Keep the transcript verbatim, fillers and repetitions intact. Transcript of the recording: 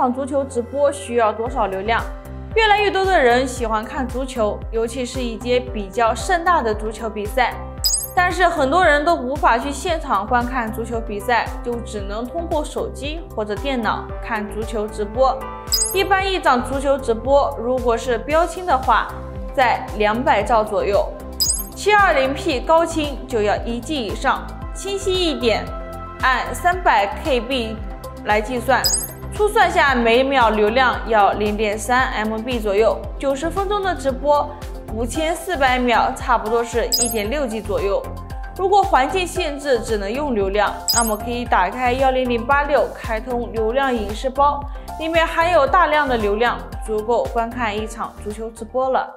场足球直播需要多少流量？越来越多的人喜欢看足球，尤其是一些比较盛大的足球比赛。但是很多人都无法去现场观看足球比赛，就只能通过手机或者电脑看足球直播。一般一场足球直播，如果是标清的话，在两百兆左右， 七二零 P 高清就要一 G 以上，清晰一点，按三百 K B 来计算，粗算下每秒流量要 零点三 M B 左右。九十分钟的直播，五千四百秒，差不多是 一点六 G 左右。如果环境限制只能用流量，那么可以打开一零零八六开通流量影视包，里面含有大量的流量，足够观看一场足球直播了。